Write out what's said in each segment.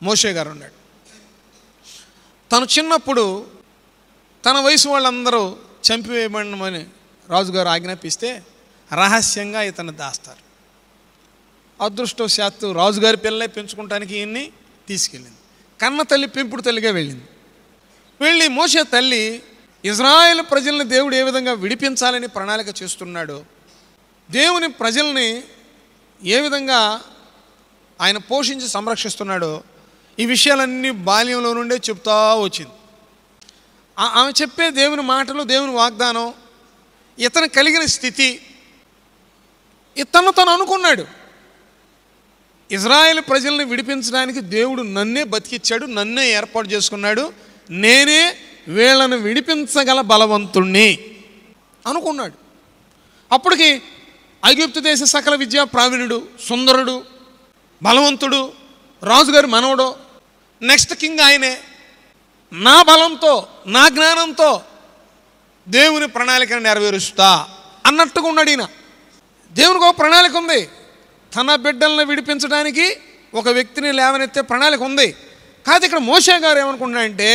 మోషే గారు ఉన్నాడు. తను చిన్నప్పుడు తన వయసు వాళ్ళందరూ చంపివేయబడమని రాజుగారు ఆజ్ఞాపిస్తే రహస్యంగా ఇతను దాస్తారు. అదృష్టవశాత్తు రాజుగారి పిల్లలే పెంచుకుంటానికి ఈయన్ని తీసుకెళ్ళింది. కన్న తల్లి పెంపుడు తల్లిగా వెళ్ళి మోషే తల్లి ఇజ్రాయేల్ ప్రజల్ని దేవుడు ఏ విధంగా విడిపించాలని ప్రణాళిక చేస్తున్నాడో, దేవుని ప్రజల్ని ఏ విధంగా ఆయన పోషించి సంరక్షిస్తున్నాడో ఈ విషయాలన్నీ బాల్యంలో నుండే చెప్తా వచ్చింది. ఆమె చెప్పే దేవుని మాటలు, దేవుని వాగ్దానం, ఇతను కలిగిన స్థితి, తను అనుకున్నాడు ఇజ్రాయేల్ ప్రజల్ని విడిపించడానికి దేవుడు నన్నే బతికిచ్చాడు, నన్నే ఏర్పాటు చేసుకున్నాడు, నేనే వీళ్ళను విడిపించగల బలవంతుణ్ణి అనుకున్నాడు. అప్పటికి ఐగుప్తు దేశ సకల విద్యా ప్రావీణుడు, సుందరుడు, బలవంతుడు, రాజుగారి మనవడు, నెక్స్ట్ కింగ్ ఆయనే. నా బలంతో, నా జ్ఞానంతో దేవుని ప్రణాళికను నెరవేరుస్తా అన్నట్టుగా ఉన్నాడు ఈయన. దేవునికి ఒక ప్రణాళిక ఉంది. తన బిడ్డలను విడిపించడానికి ఒక వ్యక్తిని లేవనెత్తే ప్రణాళిక ఉంది. కాదు ఇక్కడ మోషే గారు ఏమనుకుంటున్నాడంటే,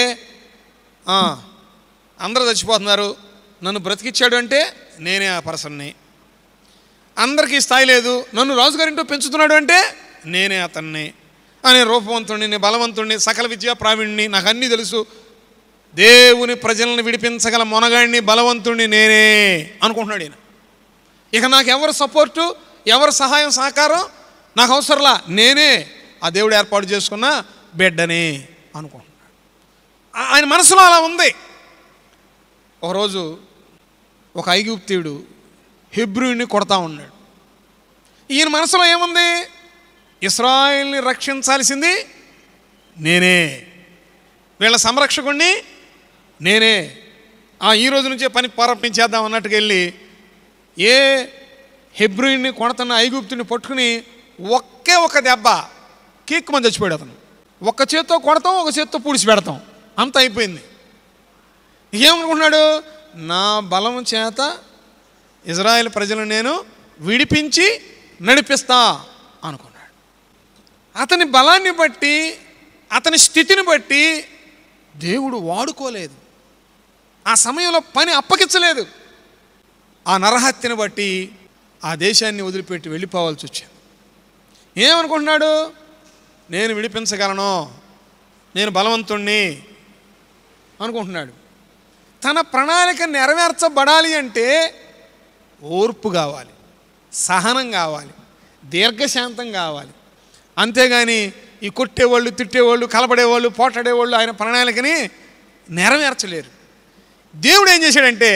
అందరూ చచ్చిపోతున్నారు, నన్ను బ్రతికిచ్చాడు అంటే నేనే ఆ పర్సన్ని. అందరికీ స్థాయి లేదు, నన్ను రాజుగారింటో పెంచుతున్నాడు అంటే నేనే అతన్ని. నేను రూపవంతుడిని, నేను బలవంతుడిని, సకల విద్యా ప్రావీణ్ణి, నాకు అన్నీ తెలుసు, దేవుని ప్రజలను విడిపించగల మొనగాడిని, బలవంతుడిని నేనే అనుకుంటున్నాడు ఈయన. ఇక నాకు ఎవరు సపోర్టు, ఎవరు సహాయం సహకారం నాకు అవసరంలా, నేనే ఆ దేవుడు ఏర్పాటు చేసుకున్న బిడ్డనే అనుకుంటున్నాడు. ఆయన మనసులో అలా ఉంది. ఒకరోజు ఒక ఐగుప్తీయుడు హెబ్రీయుని కొడతా ఉన్నాడు. ఈయన మనసులో ఏముంది? ఇశ్రాయేల్ని రక్షించాల్సింది నేనే, వీళ్ళ సంరక్షకుడిని నేనే, ఈ రోజు నుంచే పని ప్రారంభించేద్దాం అన్నట్టుగా వెళ్ళి ఏ హెబ్రీయుని కొడతన్న ఐగుప్తుని పట్టుకుని ఒకే ఒక దెబ్బ కీక్కుమని చచ్చిపోయాడు అతను. ఒక్క చేత్తో కొడతాం, ఒక చేత్తో పూడిచి పెడతాం, అంత అయిపోయింది. ఏమనుకుంటున్నాడు? నా బలం చేత ఇజ్రాయేల్ ప్రజలను నేను విడిపించి నడిపిస్తా అనుకున్నాడు. అతని బలాన్ని బట్టి, అతని స్థితిని బట్టి దేవుడు వాడుకోలేదు, ఆ సమయంలో పని అప్పగించలేదు. ఆ నరహత్యను బట్టి ఆ దేశాన్ని వదిలిపెట్టి వెళ్ళిపోవాల్సి వచ్చింది. ఏమనుకుంటున్నాడు? నేను విడిపించగలను, నేను బలవంతుణ్ణి అనుకుంటున్నాడు. తన ప్రణాళిక నెరవేర్చబడాలి అంటే ఓర్పు కావాలి, సహనం కావాలి, దీర్ఘశాంతం కావాలి. అంతేగాని ఈ కొట్టేవాళ్ళు, తిట్టేవాళ్ళు, కలపడేవాళ్ళు, పోటాడేవాళ్ళు ఆయన ప్రణాళికని నెరవేర్చలేరు. దేవుడు ఏం చేశాడంటే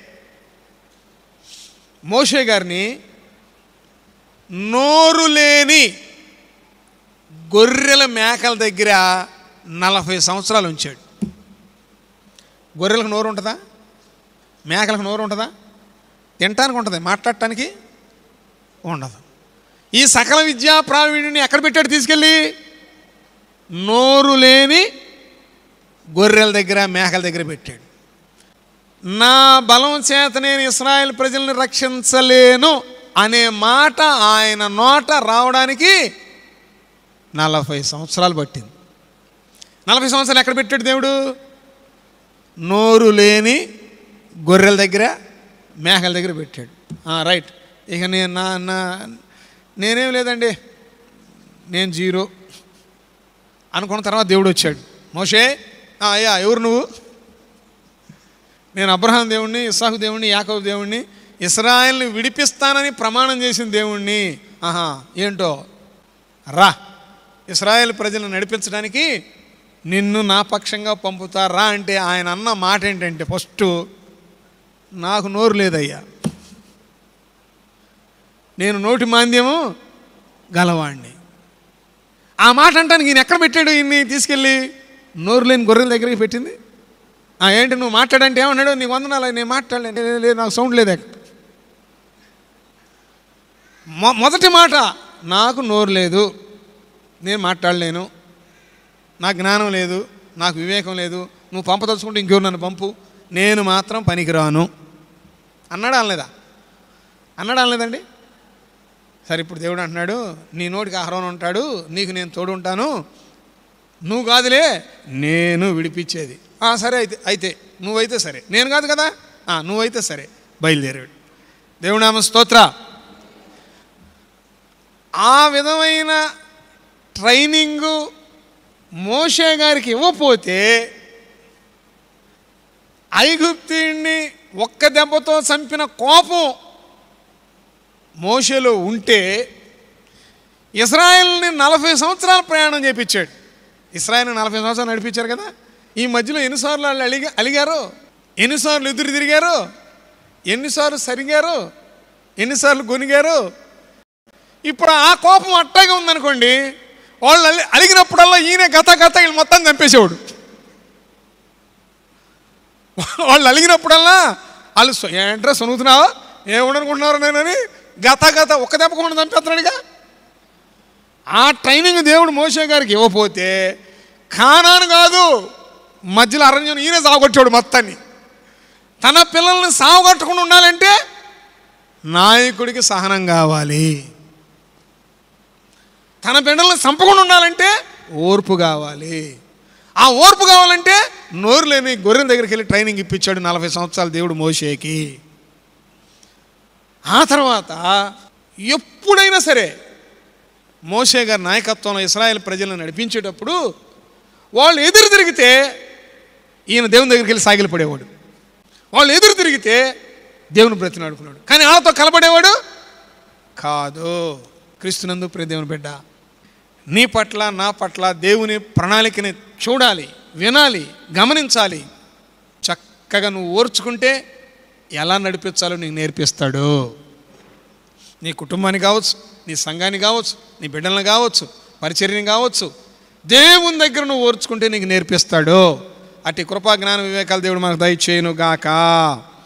మోషే గారిని నోరు లేని గొర్రెల మేకల దగ్గర 40 సంవత్సరాలు ఉంచాడు. గొర్రెలకు నోరు ఉంటుందా? మేకలకు నోరు ఉంటుందా? తినటానికి ఉంటుంది, మాట్లాడటానికి ఉండదు. ఈ సకల విద్యా ప్రావీణ్యుని ఎక్కడ పెట్టాడు తీసుకెళ్ళి? నోరు లేని గొర్రెల దగ్గర, మేకల దగ్గర పెట్టాడు. నా బలం చేత నేను ఇశ్రాయేల్ ప్రజల్ని రక్షించలేను అనే మాట ఆయన నోట రావడానికి 40 సంవత్సరాలు పట్టింది. 40 సంవత్సరాలు ఎక్కడ పెట్టాడు దేవుడు? నోరు లేని గొర్రెల దగ్గర, మేకల దగ్గర పెట్టాడు. రైట్. ఇక నేనేం లేదండి, నేను 0 అనుకున్న తర్వాత దేవుడు వచ్చాడు. మోషే, అయ్యా ఎవరు నువ్వు? నేను అబ్రహాం దేవుణ్ణి, ఇస్సాకు దేవుణ్ణి, యాకోబు దేవుణ్ణి, ఇశ్రాయేల్ని విడిపిస్తానని ప్రమాణం చేసిన దేవుణ్ణి. ఏంటో రా, ఇశ్రాయేల్ ప్రజలను నడిపించడానికి నిన్ను నా పక్షంగా పంపుతారా అంటే ఆయన అన్న మాట ఏంటంటే, ఫస్ట్ నాకు నోరు లేదయ్యా, నేను నోటి మాంద్యము గలవాణ్ణి. ఆ మాట అంటానికి ఈయన ఎక్కడ పెట్టాడు? ఈయన్ని తీసుకెళ్ళి నోరు లేని గొర్రెల దగ్గరికి పెట్టింది. ఏంటి నువ్వు మాట్లాడంటే ఏమన్నాడు? నీకు వందనాలు, నేను మాట్లాడలేదు, లేదు నాకు సౌండ్ లేదు. మొదటి మాట, నాకు నోరు లేదు, నేను మాట్లాడలేను, నాకు జ్ఞానం లేదు, నాకు వివేకం లేదు, నువ్వు పంపదలుచుకుంటే ఇంకెవరు నన్ను పంపు, నేను మాత్రం పనికిరాను అన్నాడా అనలేదా? అన్నాడా అనలేదండి? సరే, ఇప్పుడు దేవుడు అంటున్నాడు, నీ నోటికి ఆహారం ఉంటాడు, నీకు నేను తోడు ఉంటాను, నువ్వు కాదులే నేను విడిపించేది. సరే అయితే నువ్వైతే సరే, నేను కాదు కదా, నువ్వైతే సరే, బయలుదేరాడు. దేవుని నామ స్తోత్ర. ఆ విధమైన ట్రైనింగు మోషే గారికి ఇవ్వపోతే ఐగుప్తీయుణ్ణి ఒక్క దెబ్బతో చంపిన కోపం మోషేలో ఉంటే ఇశ్రాయేలుని 40 సంవత్సరాల ప్రయాణం చేయించాడు. ఇశ్రాయేలుని 40 సంవత్సరాలు నడిపించారు కదా. ఈ మధ్యలో ఎన్నిసార్లు వాళ్ళు అలిగారు, ఎన్నిసార్లు ఎదురు తిరిగారు, ఎన్నిసార్లు సరిగారు, ఎన్నిసార్లు గొనిగారు. ఇప్పుడు ఆ కోపం అట్టాగా ఉందనుకోండి, వాళ్ళు అలిగినప్పుడల్లా ఈయన గత వీళ్ళు మొత్తం చంపేసేవాడు. వాళ్ళు అలిగినప్పుడల్లా వాళ్ళు ఏంట్రా సొనుగుతున్నావా, ఏముండనుకుంటున్నారు నేనని గత ఒక్క దెబ్బకుండా చంపేస్తున్నాడుగా. ఆ ట్రైనింగ్ దేవుడు మోషే గారికి ఇవ్వపోతే కానాను కాదు, మధ్యలో అరణ్యం ఈయన సాగొట్టాడు మొత్తాన్ని. తన పిల్లల్ని సాగొట్టకుండా ఉండాలంటే నాయకుడికి సహనం కావాలి. తన బిడ్డలను చంపకుండా ఉండాలంటే ఓర్పు కావాలి. ఆ ఓర్పు కావాలంటే నోరు లేని గొర్రెల దగ్గరికి వెళ్ళి ట్రైనింగ్ ఇప్పించాడు 40 సంవత్సరాలు దేవుడు మోషేకి. ఆ తర్వాత ఎప్పుడైనా సరే మోషే గారి నాయకత్వంలో ఇశ్రాయేల్ ప్రజలను నడిపించేటప్పుడు వాళ్ళు ఎదురు తిరిగితే ఈయన దేవుని దగ్గరికి వెళ్ళి సాగిలి పడేవాడు. వాళ్ళు ఎదురు తిరిగితే దేవుని బ్రతినాడుకున్నాడు. కానీ వాళ్ళతో కలపడేవాడు కాదు. క్రీస్తునందు ప్రియ దేవుని బిడ్డ, నీ పట్ల నా పట్ల దేవుని ప్రణాళికని చూడాలి, వినాలి, గమనించాలి. చక్కగా నువ్వు ఓర్చుకుంటే ఎలా నడిపించాలో నీకు నేర్పిస్తాడు. నీ కుటుంబాన్ని కావచ్చు, నీ సంఘాన్ని కావచ్చు, నీ బిడ్డలను కావచ్చు, పరిచర్యని కావచ్చు, దేవుని దగ్గర నువ్వు ఓర్చుకుంటే నీకు నేర్పిస్తాడు. అట్టి కృపా జ్ఞాన వివేకాలు దేవుడు మనకు దయచేయును గాక.